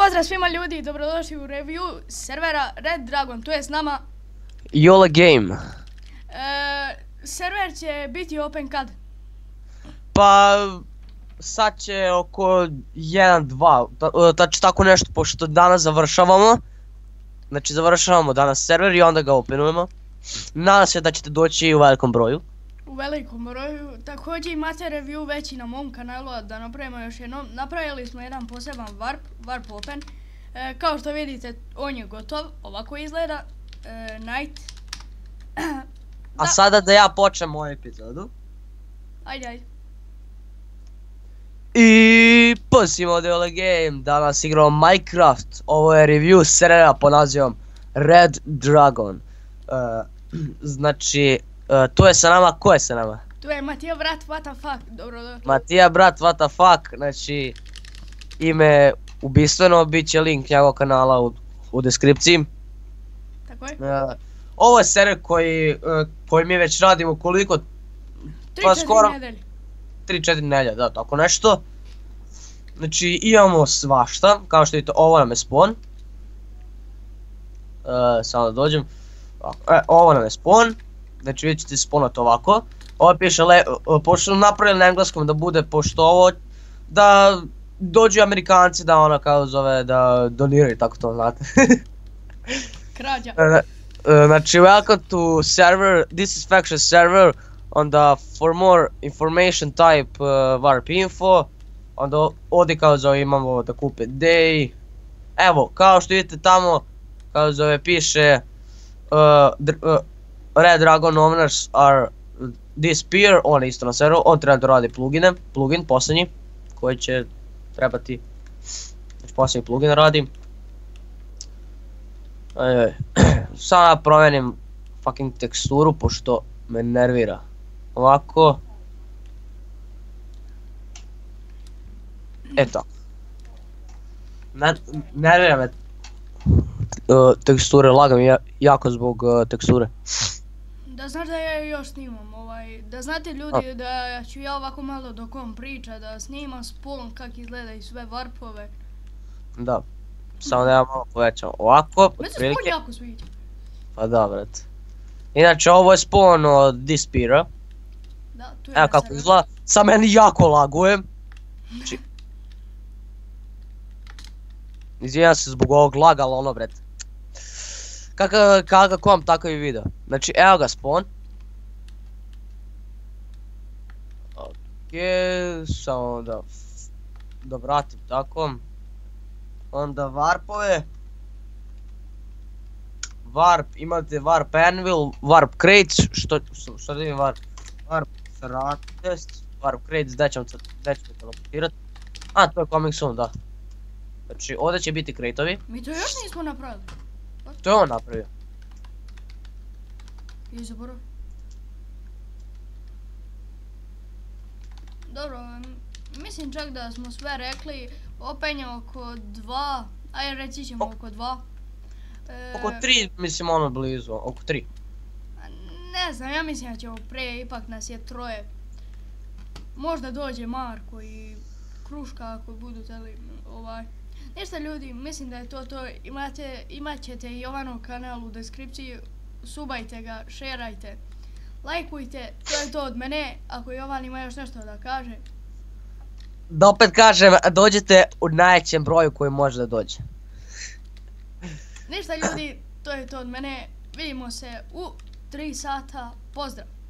Pozdrav svima ljudi, dobrodošli u review servera Red Dragon, tu je s nama Yola Game. Server će biti open kad? Pa sad će oko 1-2, znači tako nešto, pošto danas završavamo. Znači završavamo danas server i onda ga openujemo. Nadam se da ćete doći u velikom broju. U velikom broju, također imate review veći na mom kanalu, a da napravimo još jednom. Napravili smo jedan poseban warp open. Kao što vidite, on je gotov, ovako izgleda, night. A sada da ja počnem moju epizodu. Ajde. I pozivamo od Yola Game, danas igramo Minecraft. Ovo je review servera pod nazivom Red Dragon. Znači, tu je sa nama, ko je sa nama? Tu je Matija brat, what the fuck, dobro. Matija brat, what the fuck, znači ime ubistveno, bit će link njegovog kanala u deskripciji. Tako je? Ovo je server koji mi već radimo koliko? 3-4 nedelje. 3-4 nedelje, da, tako nešto. Znači imamo svašta, kao što vidite, ovo nam je spawn. Samo da dođem. Ovo nam je spawn. Znači vidjet ćete spawnat ovako. Ovo piše, pošto smo napravili na engleskom da bude, pošto ovo, da dođu Amerikanci da ono kao zove, da doniraju, tako to znate. Krađa. Znači, welcome to server, this is faction server, onda for more information type warp info, onda ovdje kao zove imamo da kupe day, evo, kao što vidite tamo, kao zove piše, Red Dragon owners are disappear, on je isto na serveru, on treba da radi plugin posljednji, koji će trebati, znači posljednji plugin radim. Sada promijenim fucking teksturu, pošto me nervira. Ovako. Eto. Nervira me teksture, lagam jako zbog teksture. Da znaš da ja još snimam, da znate ljudi da ću ja ovako malo dok on priča, da snimam spawn kak izgleda i sve warpove. Da, samo da ja malo povećam, ovako, me se spawn jako sviđa. Pa da, brate. Inače, ovo je spawn od Dispira. Da, tu je. Evo kako izgleda, sad meni jako lagujem. Izvinjam se zbog ovog laga, ali ono, brate. Kako vam takav i video. Znači, evo ga spawn. Okej, samo da vratim tako. Onda warpove. Warp, imate warp anvil, warp crates, što da imam warp test, warp crates, gdje ćemo teleportirat. A, to je coming soon, da. Znači, ovdje će biti crateovi. Mi to još nismo napravili. To je on napravio. I zaborav. Dobro, mislim čak da smo sve rekli, open je oko 2, ajde reći ćemo oko 2. Oko 3, mislim ono blizu, oko 3. Ne znam, ja mislim da ćemo pre, ipak nas je 3. Možda dođe Marko i Kruška ako budu teli, Ništa ljudi, mislim da je to. Imat ćete i Jovanov kanal u deskripciji, subajte ga, šerajte, lajkujte, to je to od mene, ako Jovan ima još nešto da kaže. Da opet kažem, dođete u najvećem broju koji može da dođe. Ništa ljudi, to je to od mene, vidimo se u 3 sata, pozdrav!